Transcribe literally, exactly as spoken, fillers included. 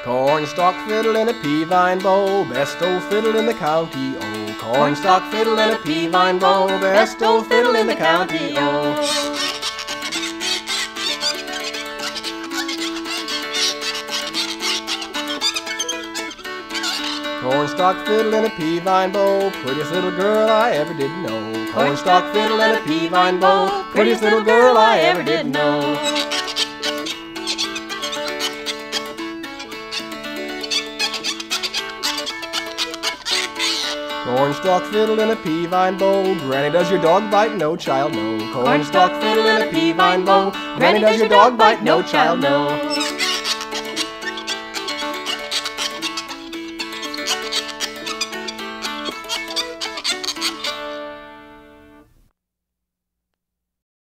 Cornstalk fiddle and a pea vine bow, best old fiddle in the county, oh. Cornstalk fiddle and a pea vine bow, best old fiddle in the county, oh. Cornstalk fiddle and a pea vine bow, prettiest little girl I ever did know. Cornstalk fiddle and a pea vine bow, prettiest little girl I ever did know. Cornstalk fiddle and a pea vine bow, Granny, does your dog bite? No, child, no. Cornstalk fiddle and a pea vine bow, Granny, does your dog bite? No, child, no.